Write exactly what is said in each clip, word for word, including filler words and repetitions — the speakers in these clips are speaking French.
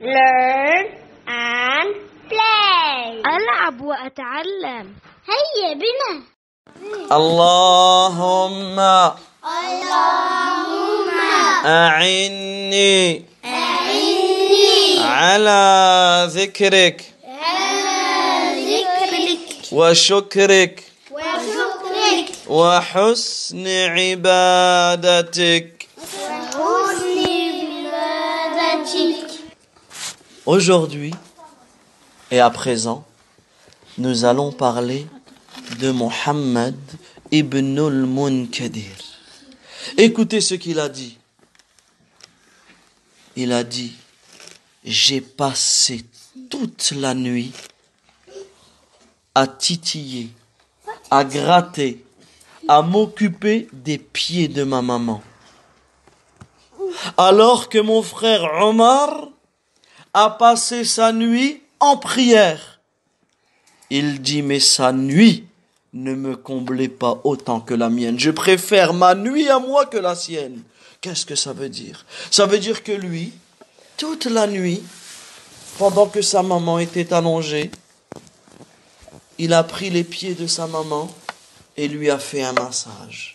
learn and play. ألعب وأتعلم. هيا بنا. اللهم اللهم أعني أعني على ذكرك على ذكرك وشكرك وشكرك وحسن عبادتك. وحسن عبادتك. Aujourd'hui et à présent, nous allons parler de Mohammed ibn al-Munkadir. Écoutez ce qu'il a dit. Il a dit: j'ai passé toute la nuit à titiller, à gratter, à m'occuper des pieds de ma maman. Alors que mon frère Omar a passé sa nuit en prière. Il dit: mais sa nuit ne me comblait pas autant que la mienne. Je préfère ma nuit à moi que la sienne. Qu'est-ce que ça veut dire? Ça veut dire que lui, toute la nuit, pendant que sa maman était allongée, il a pris les pieds de sa maman et lui a fait un massage.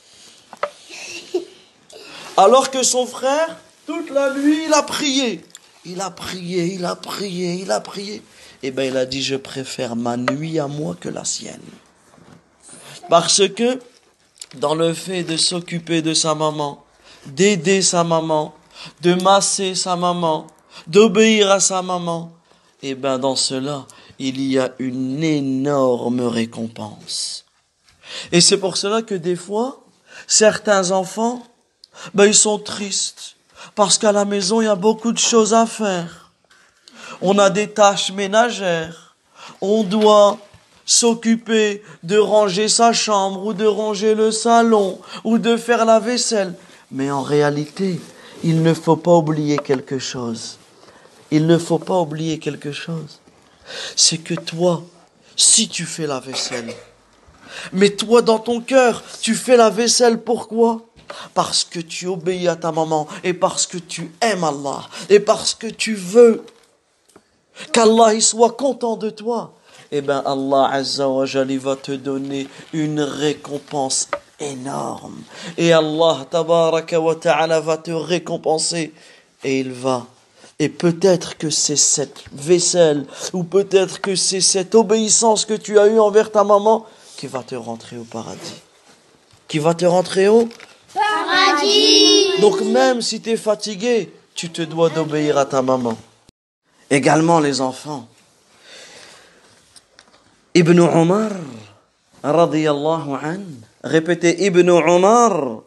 Alors que son frère, toute la nuit, il a prié. Il a prié, il a prié, il a prié. Eh bien, il a dit: je préfère ma nuit à moi que la sienne. Parce que, dans le fait de s'occuper de sa maman, d'aider sa maman, de masser sa maman, d'obéir à sa maman, eh bien, dans cela, il y a une énorme récompense. Et c'est pour cela que des fois, certains enfants, ben, ils sont tristes. Parce qu'à la maison, il y a beaucoup de choses à faire. On a des tâches ménagères. On doit s'occuper de ranger sa chambre ou de ranger le salon ou de faire la vaisselle. Mais en réalité, il ne faut pas oublier quelque chose. Il ne faut pas oublier quelque chose. C'est que toi, si tu fais la vaisselle, mais toi dans ton cœur, tu fais la vaisselle, pourquoi? Parce que tu obéis à ta maman et parce que tu aimes Allah et parce que tu veux qu'Allah il soit content de toi. Eh bien, Allah Azza wa Jalla va te donner une récompense énorme. Et Allah Tabaraka wa Ta'ala va te récompenser. Et il va. Et peut-être que c'est cette vaisselle, ou peut-être que c'est cette obéissance que tu as eue envers ta maman qui va te rentrer au paradis. Qui va te rentrer au paradis. Donc même si tu es fatigué, tu te dois d'obéir à ta maman. Également les enfants. Ibn Omar, radiyallahu an, répétez Ibn Omar,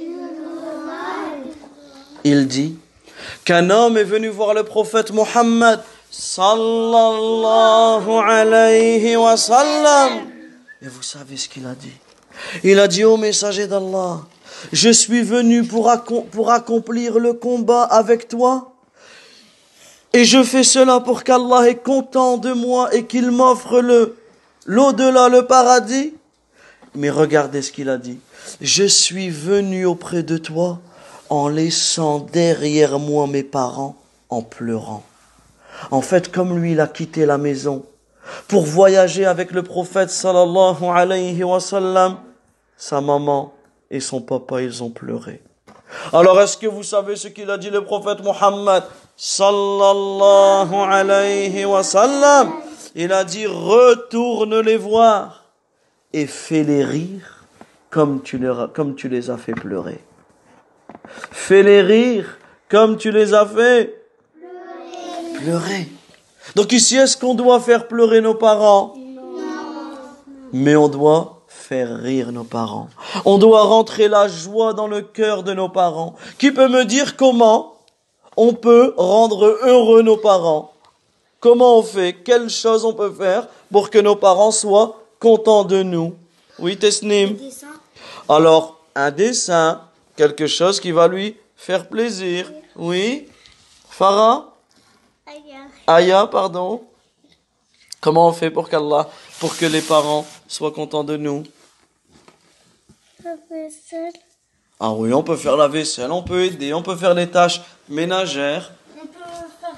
il dit qu'un homme est venu voir le prophète Mohammed, sallallahu alayhi wa sallam. Et vous savez ce qu'il a dit? Il a dit: ô messager d'Allah, je suis venu pour, ac- pour accomplir le combat avec toi. Et je fais cela pour qu'Allah est content de moi et qu'il m'offre le l'au-delà, le paradis. Mais regardez ce qu'il a dit: je suis venu auprès de toi en laissant derrière moi mes parents en pleurant. En fait, comme lui, il a quitté la maison pour voyager avec le prophète sallallahu alayhi wa sallam, sa maman et son papa, ils ont pleuré. Alors, est-ce que vous savez ce qu'il a dit le prophète Mohammed sallallahu alayhi wa sallam? Il a dit: retourne les voir et fais-les rire comme tu les, comme tu les as fait pleurer. Fais-les rire comme tu les as fait pleurer. pleurer. Donc ici, est-ce qu'on doit faire pleurer nos parents? Non. Mais on doit faire rire nos parents. On doit rentrer la joie dans le cœur de nos parents. Qui peut me dire comment on peut rendre heureux nos parents? Comment on fait? Quelle chose on peut faire pour que nos parents soient contents de nous? Oui, Tesnim. Alors, un dessin, quelque chose qui va lui faire plaisir. Oui, Farah? Aya, pardon. Comment on fait pour qu'Allah, pour que les parents soient contents de nous? La vaisselle. Ah oui, on peut faire la vaisselle, on peut aider, on peut faire les tâches ménagères. On peut faire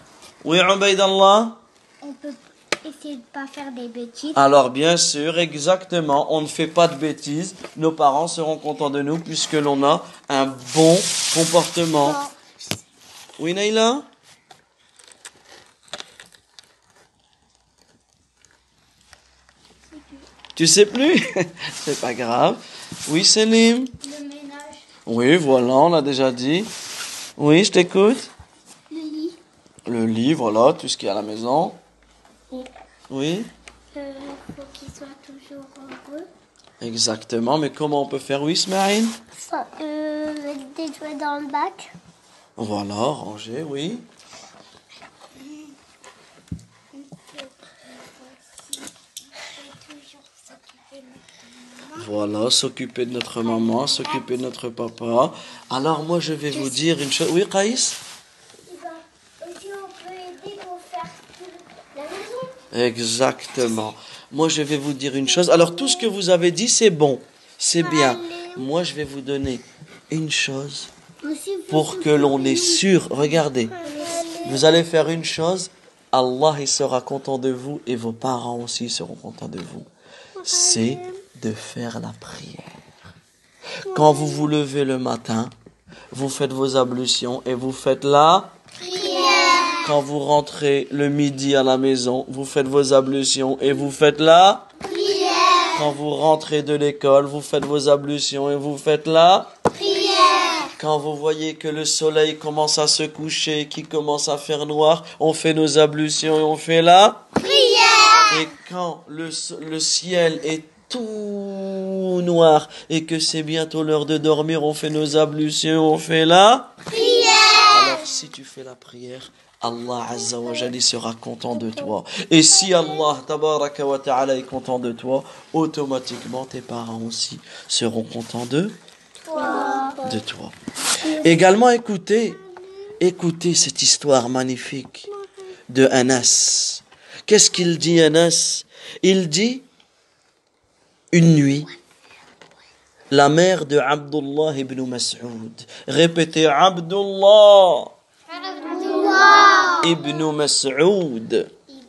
Oui, Ubaydallah? On peut essayer de ne pas faire des bêtises. Alors, bien sûr, exactement, on ne fait pas de bêtises. Nos parents seront contents de nous puisque l'on a un bon comportement. Oui, Naïla? Tu sais plus? C'est pas grave. Oui, Selim? Le ménage. Oui, voilà, on l'a déjà dit. Oui, je t'écoute. Le lit. Le lit, voilà, tout ce qu'il y a à la maison. Oui. Oui, Euh, faut qu'il soit toujours heureux. exactement. Mais comment on peut faire? Oui, Ismaïl? Ça, euh, mettre des jouets dans le bac. Voilà, ranger, oui. Voilà, s'occuper de notre maman, s'occuper de notre papa. Alors moi, je vais vous dire une chose. Oui, Qaïs? Aussi, on peut aider pour faire toute la maison. Exactement. Moi, je vais vous dire une chose. Alors, tout ce que vous avez dit, c'est bon. C'est bien. Moi, je vais vous donner une chose pour que l'on est sûr. Regardez. Vous allez faire une chose. Allah, il sera content de vous et vos parents aussi seront contents de vous. C'est de faire la prière. Quand vous vous levez le matin, vous faites vos ablutions et vous faites la prière. Quand vous rentrez le midi à la maison, vous faites vos ablutions et vous faites la prière. Quand vous rentrez de l'école, vous faites vos ablutions et vous faites la prière. Quand vous voyez que le soleil commence à se coucher, qu'il commence à faire noir, on fait nos ablutions et on fait la prière. Et quand le, le ciel est tout noir et que c'est bientôt l'heure de dormir, on fait nos ablutions, on fait la prière. Alors si tu fais la prière, Allah Azza wa Jalla sera content de toi. Et si Allah Tabaraka wa Ta'ala est content de toi, automatiquement tes parents aussi seront contents de toi. De toi. Également écoutez, écoutez cette histoire magnifique de Anas. Qu'est-ce qu'il dit Anas? Il dit une nuit, la mère de Abdullah ibn Mas'ud. Répétez, Abdullah, Abdullah ibn Mas'ud.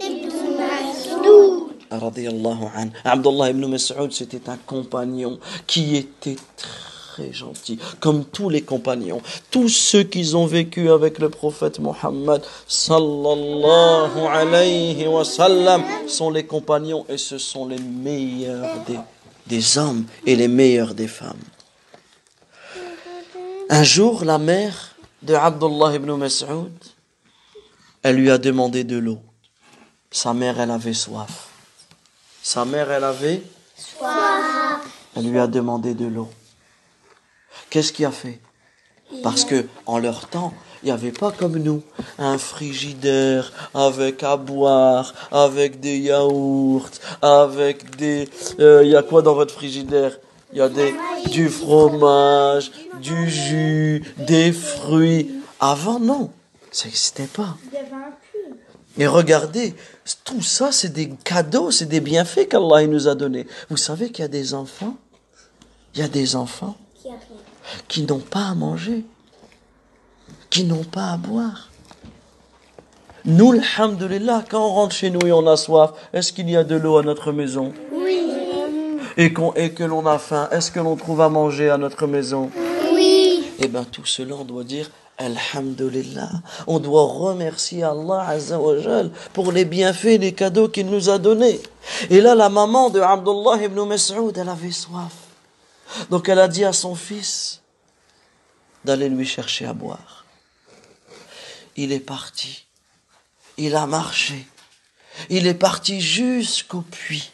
Radiyallahu anhu. Abdullah ibn Mas'ud, c'était un compagnon qui était très gentil, comme tous les compagnons. Tous ceux qui ont vécu avec le prophète Mohammed sallallahu alayhi wa sallam sont les compagnons et ce sont les meilleurs des des hommes et les meilleurs des femmes. Un jour, la mère de Abdullah ibn Mas'ud, elle lui a demandé de l'eau. Sa mère, elle avait soif. Sa mère, elle avait soif. Elle lui a demandé de l'eau. Qu'est-ce qu'il a fait? Parce que en leur temps, il n'y avait pas comme nous un frigidaire avec à boire, avec des yaourts, avec des... Il euh, y a quoi dans votre frigidaire? Il y a des, du fromage, du jus, des fruits. Avant, non, ça n'existait pas. Et regardez, tout ça, c'est des cadeaux, c'est des bienfaits qu'Allah nous a donnés. Vous savez qu'il y a des enfants, il y a des enfants qui n'ont pas à manger, qui n'ont pas à boire. Nous, alhamdoulilah, quand on rentre chez nous et on a soif, est-ce qu'il y a de l'eau à notre maison? Oui. Et, qu'on, et que l'on a faim, est-ce que l'on trouve à manger à notre maison? Oui. Eh bien, tout cela, on doit dire alhamdoulilah. On doit remercier Allah Azza wa Jal pour les bienfaits, les cadeaux qu'il nous a donnés. Et là, la maman de Abdullah ibn Mas'ud, elle avait soif. Donc, elle a dit à son fils d'aller lui chercher à boire. Il est parti. Il a marché. Il est parti jusqu'au puits.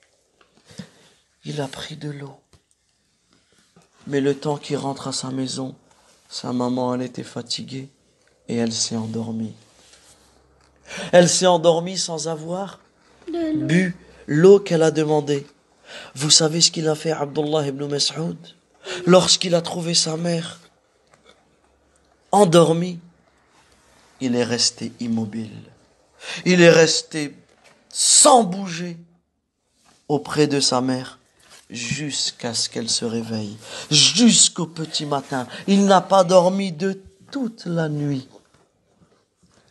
Il a pris de l'eau. Mais le temps qu'il rentre à sa maison, sa maman, elle était fatiguée et elle s'est endormie. Elle s'est endormie sans avoir bu l'eau qu'elle a demandée. Vous savez ce qu'il a fait, Abdullah ibn Mas'ud? Lorsqu'il a trouvé sa mère endormie, il est resté immobile. Il est resté sans bouger auprès de sa mère jusqu'à ce qu'elle se réveille, jusqu'au petit matin. Il n'a pas dormi de toute la nuit.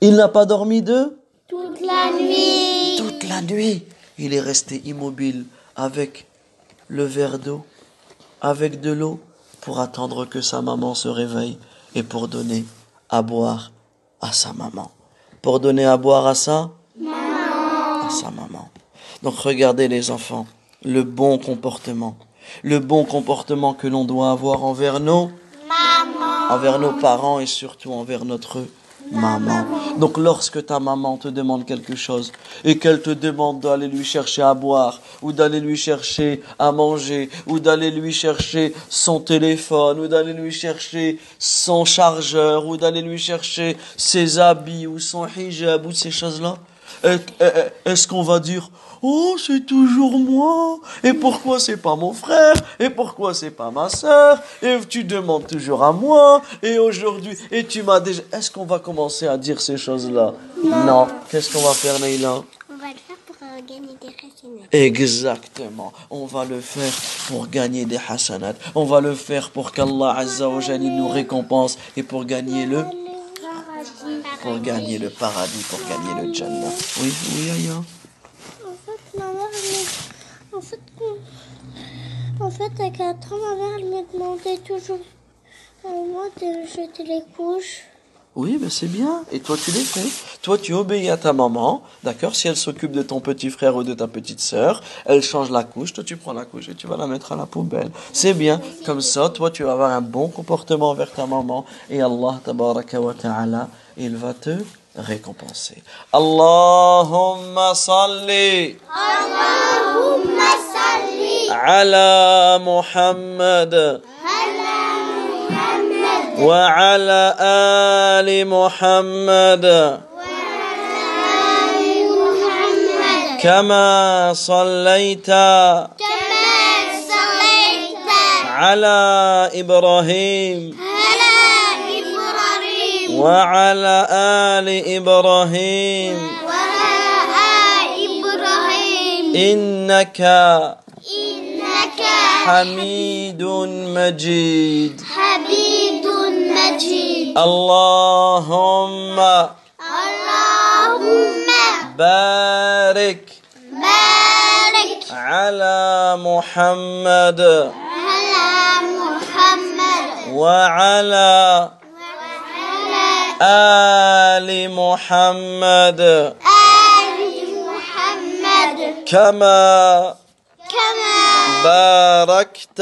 Il n'a pas dormi de toute la nuit. toute la nuit. Il est resté immobile avec le verre d'eau, avec de l'eau, pour attendre que sa maman se réveille et pour donner à boire à sa maman. Pour donner à boire à sa maman. À sa maman. Donc regardez les enfants, le bon comportement. Le bon comportement que l'on doit avoir envers nos Maman. envers nos parents et surtout envers notre maman. Donc lorsque ta maman te demande quelque chose et qu'elle te demande d'aller lui chercher à boire ou d'aller lui chercher à manger ou d'aller lui chercher son téléphone ou d'aller lui chercher son chargeur ou d'aller lui chercher ses habits ou son hijab ou ces choses-là, est-ce qu'on va dire oh, c'est toujours moi. Et pourquoi c'est pas mon frère? Et pourquoi c'est pas ma sœur? Et tu demandes toujours à moi. Et aujourd'hui, et tu m'as déjà... Est-ce qu'on va commencer à dire ces choses-là? Non. non. Qu'est-ce qu'on va faire, Neila? On va le faire pour euh, gagner des hasanats. Exactement. On va le faire pour gagner des hasanats. On va le faire pour qu'Allah Azza wa Jalla nous récompense et pour gagner le... Pour gagner le paradis, pour gagner le Jannah. Oui, oui, Aya. En fait, ma mère, elle me... En fait, en fait, à quatre ans, ma mère, elle me demandait toujours à moi de jeter les couches. Oui, ben c'est bien. Et toi, tu les fais. Toi, tu obéis à ta maman, d'accord? Si elle s'occupe de ton petit frère ou de ta petite sœur, elle change la couche, toi, tu prends la couche et tu vas la mettre à la poubelle. C'est bien. Comme ça, toi, tu vas avoir un bon comportement envers ta maman. Et Allah, tabaraka wa ta'ala, il va te récompenser. Allahumma salli. Allahumma salli Ala Muhammad. وعلى آل محمد كما صليت كما صليت على إبراهيم على إبراهيم وعلى آل إبراهيم وعلى إبراهيم إنك إنك حميد مجيد حميد مجيد اللهم اللهم بارك بارك على محمد على محمد وعلى وعلى آل محمد آل محمد كما كما باركت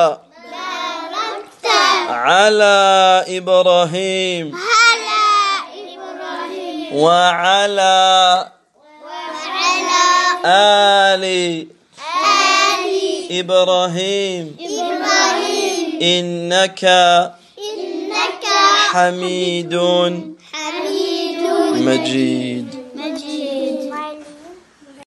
باركت على إبراهيم على إبراهيم وعلى وعلى آل آل إبراهيم إبراهيم إنك إنك حميد حميد مجيد